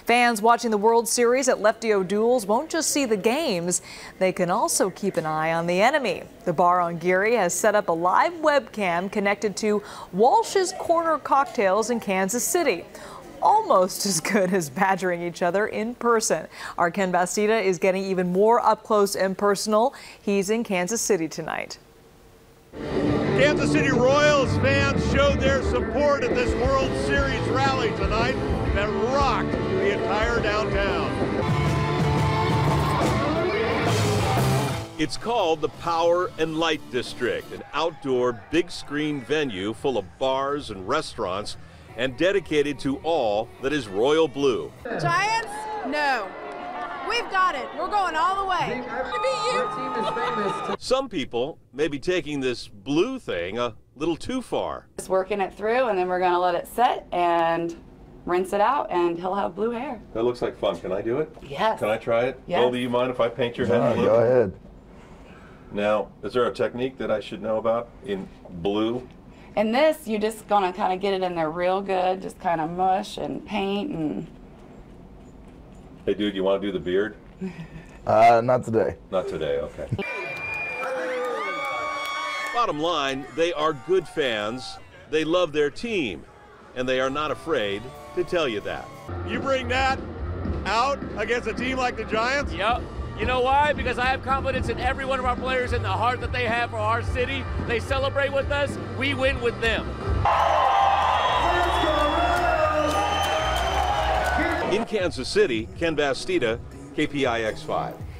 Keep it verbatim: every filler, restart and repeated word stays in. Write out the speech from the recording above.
Fans watching the World Series at Lefty O'Doul's won't just see the games, they can also keep an eye on the enemy. The bar on Geary has set up a live webcam connected to Walsh's Corner Cocktails in Kansas City. Almost as good as badgering each other in person. Our Ken Bastida is getting even more up close and personal. He's in Kansas City tonight. Kansas City Royals fans showed their support at this World Series rally tonight that rocked the entire downtown. It's called the Power and Light District, an outdoor big screen venue full of bars and restaurants and dedicated to all that is royal blue. Giants? No. We've got it. We're going all the way. To beat you. Some people may be taking this blue thing a little too far. Just working it through, and then we're going to let it set and rinse it out, and he'll have blue hair. That looks like fun. Can I do it? Yes. Can I try it? Yes. Goldie, you mind if I paint your head blue? Go ahead. Now, is there a technique that I should know about in blue? In this, you're just going to kind of get it in there real good, just kind of mush and paint. And Hey, dude, you want to do the beard? Uh, not today. Not today, okay. Bottom line, they are good fans, they love their team, and they are not afraid to tell you that. You bring that out against a team like the Giants? Yep. You know why? Because I have confidence in every one of our players and the heart that they have for our city. They celebrate with us, we win with them. In Kansas City, Ken Bastida, K P I X five.